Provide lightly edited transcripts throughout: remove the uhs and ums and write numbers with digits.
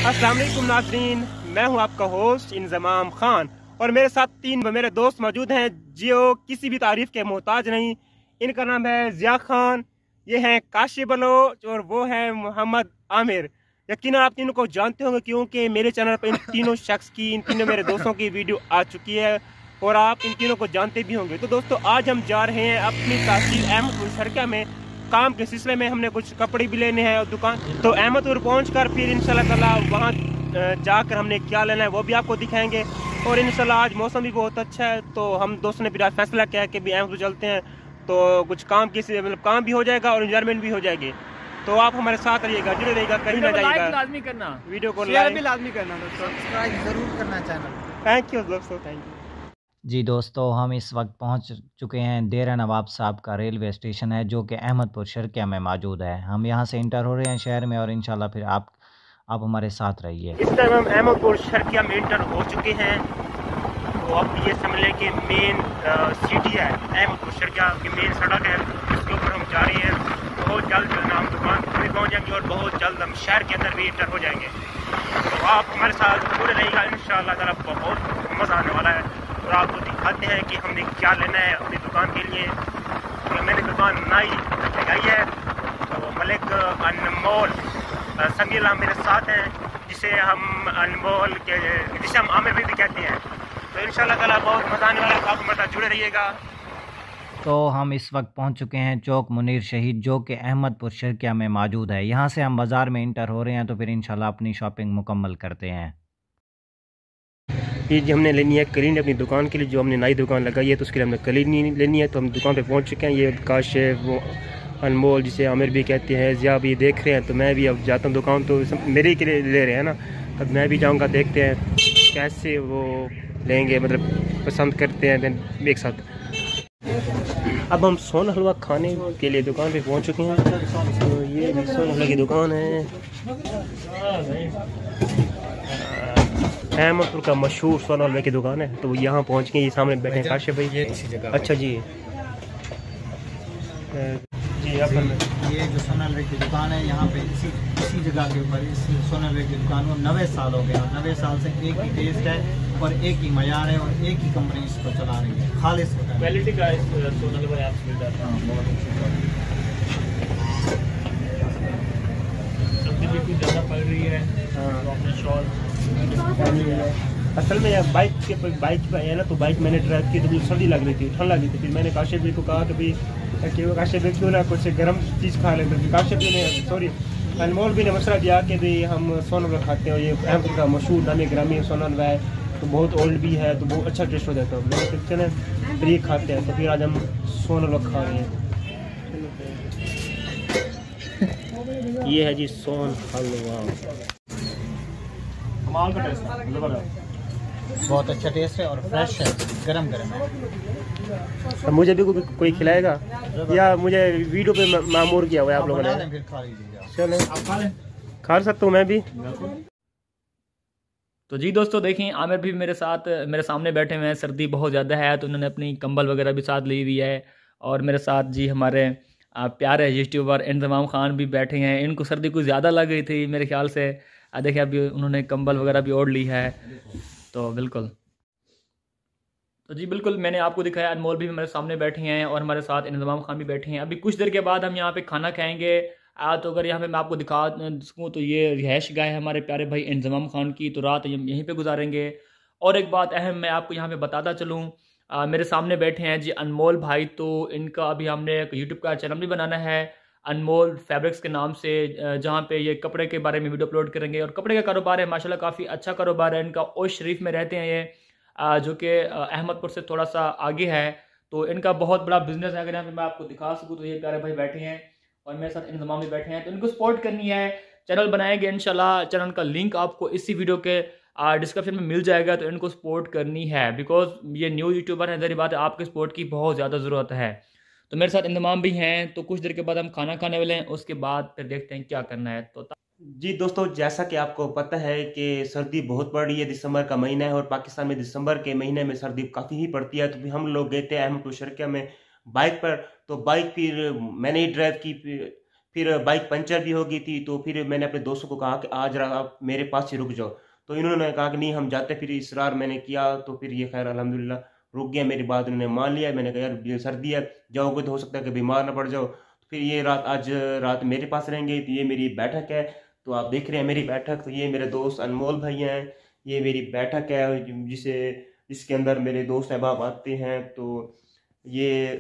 अस्सलाम वालेकुम नाज़रीन, मैं हूं आपका होस्ट इंज़माम खान और मेरे साथ मेरे दोस्त मौजूद हैं जो किसी भी तारीफ़ के मोहताज नहीं। इनका नाम है ज़िया खान, ये हैं काशिफ बलोच और वो हैं मोहम्मद आमिर। यकीनन आप तीनों को जानते होंगे क्योंकि मेरे चैनल पर इन तीनों शख्स की, इन तीनों मेरे दोस्तों की वीडियो आ चुकी है और आप इन तीनों को जानते भी होंगे। तो दोस्तों आज हम जा रहे हैं अपनी तहसील अहमदपुर शर्किया में काम के सिलसिले में। हमने कुछ कपड़े भी लेने हैं और दुकान, तो अहमदपुर पहुंचकर फिर इंशाल्लाह ताला वहां जाकर हमने क्या लेना है वो भी आपको दिखाएंगे। और इंशाल्लाह आज मौसम भी बहुत अच्छा है, तो हम दोस्तों ने फिर आज फैसला किया कि भी अहमदपुर चलते हैं, तो कुछ काम की मतलब काम भी हो जाएगा और एंजॉयमेंट भी हो जाएगी। तो आप हमारे साथ रहिएगा, जुड़े रहिएगा, कहीं ना जाइएगा। लाजमी करना, वीडियो को शेयर भी लाजमी करना, सब्सक्राइब जरूर करना चैनल। थैंक यू दोस्तों, थैंक यू। जी दोस्तों, हम इस वक्त पहुंच चुके हैं डेरा नवाब साहब का रेलवे स्टेशन है जो कि अहमदपुर शर्किया में मौजूद है। हम यहां से इंटर हो रहे हैं शहर में और इंशाल्लाह फिर आप हमारे साथ रहिए। इस टाइम हम अहमदपुर शर्किया में इंटर हो चुके हैं। तो अब ये समझ लें कि मेन सिटी है, अहमदपुर शर्किया की मेन सड़क है, इसके ऊपर हम जा रहे हैं। बहुत जल्द हम दुकान पर भी पहुँच जाएंगे और बहुत जल्द हम शहर के अंदर भी इंटर हो जाएंगे। तो आप हमारे साथ पूरे रहेगा, इंशाअल्लाह ताला बहुत मज़ा आने वाला है। और आपको दिखाते हैं कि हमने क्या लेना है अपनी दुकान के लिए। तो मैंने दुकान नई लगाई है, तो मलिक अनमोल संगीला मेरे साथ हैं, जिसे हम अनमोल के, जिसे हम आमिर भी कहते हैं। तो इंशाल्लाह ताला बहुत मज़ा आने वाला है, आप हमारे साथ जुड़े रहिएगा। तो हम इस वक्त पहुंच चुके हैं चौक मुनीर शहीद जो कि अहमदपुर शर्किया में मौजूद है। यहाँ से हम बाज़ार में इंटर हो रहे हैं, तो फिर इंशाल्लाह अपनी शॉपिंग मुकम्मल करते हैं। ये जो हमने लेनी है कलीन अपनी दुकान के लिए, जो हमने नई दुकान लगाई है तो उसके लिए हमने कलीन लेनी है। तो हम दुकान पे पहुंच चुके हैं। ये काशिफ, वो अनमोल जिसे आमिर भी कहते हैं, ज़िया भी देख रहे हैं। तो मैं भी अब जाता हूँ दुकान, तो मेरे के लिए ले रहे हैं ना, अब मैं भी जाऊँगा, देखते हैं कैसे वो लेंगे, मतलब पसंद करते हैं एक साथ। अब हम सोन हलवा खाने के लिए दुकान पे पहुंच चुके हैं। तो ये सोन हलवा की दुकान है, अहमदपुर का मशहूर सोन हलवे की दुकान है। तो यहाँ पहुँच के ये सामने बैठे हैं काशिफ भाई। अच्छा जी, जी ये जो सोन हलवे की दुकान है, यहाँ पे इसी जगह के ऊपर इस सोन हलवे की दुकान को 90 साल हो गया। 90 साल से एक ही टेस्ट है और एक ही मयार है और एक ही कंपनी इसको चला रही है। खालिस क्वालिटी का सोन हलवा आपसे मिल जाता है। बहुत सब्जी भी कुछ ज़्यादा पड़ रही है, तो अपने शॉल असल में यार बाइक पे है ना, तो बाइक मैंने ड्राइव की तो मुझे सर्दी लग रही थी, ठंड लग रही थी। फिर मैंने काशिफ भाई को कहा कि भाई काशिफ भाई क्यों ना कुछ गर्म चीज़ खा लेते। फिर काशिफ भाई ने, सॉरी अनमोल भी ने मशवरा दिया कि भाई हम सोन हलवा खाते हैं, ये अहमदपुर का मशहूर नामी ग्रामी सोन हलवा है, तो बहुत ओल्ड भी है, तो बहुत अच्छा टेस्ट हो जाता है। मैंने फिर चले फिर ये खाते हैं, तो फिर आज हम सोन हलवा खा रहे हैं। ये है जी सोन हलवा, कमाल का टेस्ट है, बहुत अच्छा टेस्ट है और फ्रेश है, गरम गरम है। मुझे भी कोई खिलाएगा या मुझे वीडियो पे मामूर किया हुआ है आप लोगों ने? फिर खा लीजिएगा, चलो आप खा लें। खा सकता हूँ मैं भी। तो जी दोस्तों देखें, आमिर भी मेरे साथ मेरे सामने बैठे हुए हैं। सर्दी बहुत ज़्यादा है तो उन्होंने अपनी कंबल वगैरह भी साथ ली हुई है। और मेरे साथ जी हमारे प्यारे यूट्यूबर इंज़माम खान भी बैठे हैं। इनको सर्दी कुछ ज़्यादा लग गई थी मेरे ख्याल से, देखिए अभी उन्होंने कंबल वगैरह भी ओढ़ ली है। तो बिल्कुल, तो जी बिल्कुल मैंने आपको दिखाया, अनमोल भी मेरे सामने बैठे हैं और हमारे साथ इंज़माम खान भी बैठे हैं। अभी कुछ देर के बाद हम यहाँ पे खाना खाएंगे। तो अगर यहाँ पे मैं आपको दिखा सकूँ तो ये रिहाइश गाह है हमारे प्यारे भाई इंज़माम खान की, तो रात हम यहीं पे गुजारेंगे। और एक बात अहम मैं आपको यहाँ पे बताता चलूँ, मेरे सामने बैठे हैं जी अनमोल भाई। तो इनका अभी हमने एक यूट्यूब का चैनल भी बनाना है अनमोल फैब्रिक्स के नाम से, जहाँ पे ये कपड़े के बारे में वीडियो अपलोड करेंगे। और कपड़े का कारोबार है माशाल्लाह, काफ़ी अच्छा कारोबार है इनका। ओश शरीफ में रहते हैं ये, जो कि अहमदपुर से थोड़ा सा आगे है। तो इनका बहुत बड़ा बिजनेस है। अगर यहाँ पे मैं आपको दिखा सकूँ तो ये प्यारे भाई बैठे हैं और मेरे साथ इंतजाम भी बैठे हैं। तो इनको सपोर्ट करनी है, चैनल बनाएंगे इंशाल्लाह। चैनल का लिंक आपको इसी वीडियो के डिस्क्रिप्शन में मिल जाएगा। तो इनको सपोर्ट करनी है, बिकॉज ये न्यू यूट्यूबर है, ज़ाहिर बात है आपके सपोर्ट की बहुत ज़्यादा ज़रूरत है। तो मेरे साथ इंतजाम भी हैं। तो कुछ देर के बाद हम खाना खाने वाले हैं, उसके बाद फिर देखते हैं क्या करना है। तो जी दोस्तों, जैसा कि आपको पता है कि सर्दी बहुत पड़ रही है, दिसंबर का महीना है और पाकिस्तान में दिसंबर के महीने में सर्दी काफ़ी ही पड़ती है। तो भी हम लोग गए थे अहमदपुर शर्किया में बाइक पर। तो बाइक फिर मैंने ही ड्राइव की, फिर बाइक पंचर भी हो गई थी, तो फिर मैंने अपने दोस्तों को कहा कि आज रात आप मेरे पास ही रुक जाओ, तो इन्होंने कहा कि नहीं हम जाते, फिर इसरार मैंने किया, तो फिर ये खैर अल्हम्दुलिल्लाह रुक गया, मेरी बात इन्होंने मान लिया। मैंने कहा यार ये सर्दी है, जाओगे तो हो सकता है कि बीमार ना पड़ जाओ, तो फिर ये आज रात मेरे पास रहेंगे। तो ये मेरी बैठक है, तो आप देख रहे हैं मेरी बैठक। तो ये मेरे दोस्त अनमोल भाई हैं, ये मेरी बैठक है जिसके अंदर मेरे दोस्त अहबाब आते हैं। तो ये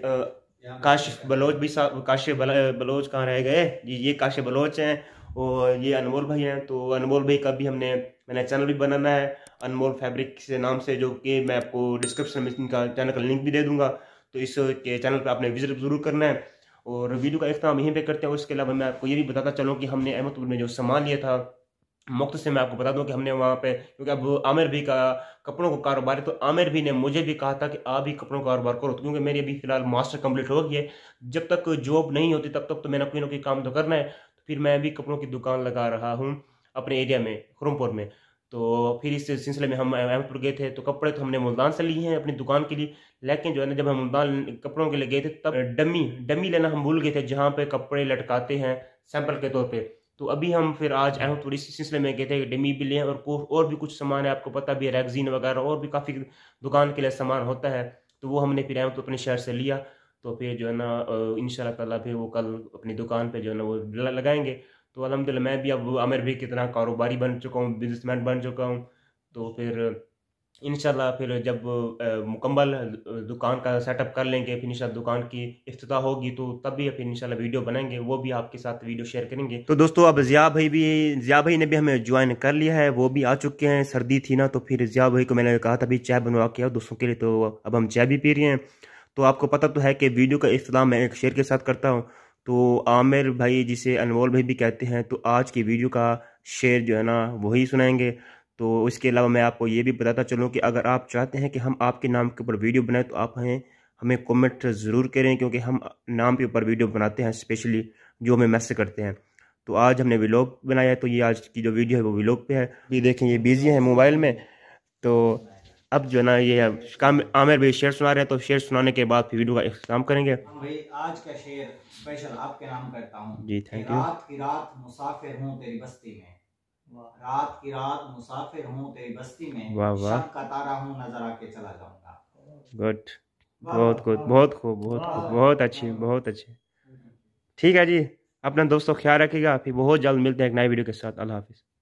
काशिफ बलोच भी काशिफ बलोच कहाँ रह गए जी, ये काशिफ बलोच हैं और ये अनमोल भाई हैं। तो अनमोल भाई का भी मैंने चैनल भी बनाना है, अनमोल फैब्रिक से नाम से, जो कि मैं आपको डिस्क्रिप्शन में इनका चैनल का लिंक भी दे दूंगा। तो इस के चैनल पर आपने विजिट ज़रूर करना है और वीडियो का इख्तिताम यहीं पे करते हैं। उसके अलावा मैं आपको ये भी बताता चलूँ कि हमने अहमदपुर में जो सामान लिया था, मुख्त से मैं आपको बता दूं कि हमने वहाँ पे, क्योंकि अब आमिर भी का कपड़ों का कारोबार है, तो आमिर भी ने मुझे भी कहा था कि आप भी कपड़ों का कारोबार करो, क्योंकि मेरी अभी फिलहाल मास्टर कंप्लीट हो गई है। जब तक जॉब नहीं होती तब तक तो मैंने कोई ना कोई काम तो करना है। तो फिर मैं भी कपड़ों की दुकान लगा रहा हूँ अपने एरिया में, खुरमपुर में। तो फिर इस सिलसिले में हम अहमदपुर गए थे, तो कपड़े तो हमने मुल्तान से लिए हैं अपनी दुकान के लिए, लेकिन जो है ना जब हम मुल्तान कपड़ों के लिए गए थे तब डमी लेना हम भूल गए थे, जहाँ पे कपड़े लटकाते हैं सैंपल के तौर पे। तो अभी हम फिर आज अहमदपुर इस सिलसिले में गए थे, डमी भी लिए और भी कुछ सामान है, आपको पता भी है, रैगजीन वगैरह और भी काफ़ी दुकान के लिए सामान होता है। तो वो हमने फिर अहमदपुर अपने शहर से लिया। तो फिर जो है ना इंशाल्लाह ताला फिर वो कल अपनी दुकान पे जो है ना वो लगाएंगे। तो अल्हम्दुलिल्लाह मैं भी अब आमिर भाई की तरह कारोबारी बन चुका हूँ, बिजनेसमैन बन चुका हूँ। तो फिर इंशाल्लाह फिर जब मुकम्मल दुकान का सेटअप कर लेंगे, फिर इंशाल्लाह दुकान की इफ्तिताह होगी, तो तब भी फिर इंशाल्लाह वीडियो बनाएंगे, वो भी आपके साथ वीडियो शेयर करेंगे। तो दोस्तों अब ज़िया भाई ने भी हमें ज्वाइन कर लिया है, वो भी आ चुके हैं। सर्दी थी ना, तो फिर ज़िया भाई को मैंने कहा था भी चाय बनवा के आओ दोस्तों के लिए, तो अब हम चाय भी पी रहे हैं। तो आपको पता तो है कि वीडियो का इख्तिताम मैं एक शेर के साथ करता हूँ। तो आमिर भाई जिसे अनमोल भाई भी कहते हैं, तो आज की वीडियो का शेर जो है ना वही सुनाएंगे। तो इसके अलावा मैं आपको ये भी बताता चलूँ कि अगर आप चाहते हैं कि हम आपके नाम के ऊपर वीडियो बनाएं, तो आप हमें कमेंट ज़रूर करें, क्योंकि हम नाम के ऊपर वीडियो बनाते हैं स्पेशली जो हमें मैसेज करते हैं। तो आज हमने व्लॉग बनाया है, तो ये आज की जो वीडियो है वो व्लॉग पे है। ये देखें, ये बिजी है मोबाइल में। तो अब जो है ना ये काम आमिर भाई शेर सुना रहे हैं, तो शेर सुनाने के बाद फिर वीडियो का इख्तिताम करेंगे। भाई आज का शेर स्पेशल आपके नाम करता हूँ जी, थैंक यू। रात की रात मुसाफिर हूँ तेरी बस्ती में, रात की रात मुसाफिर हूँ तेरी बस्ती में, वाह वाह, शब का तारा हूँ नजर आके चला जाऊंगा। गुड, बहुत खूब, बहुत खूब, बहुत खूब, बहुत अच्छी, बहुत अच्छी। ठीक है जी, अपना दोस्तों ख्याल रखिएगा, फिर बहुत जल्द मिलते हैं एक नई वीडियो के साथ। अल्लाह हाफिज़।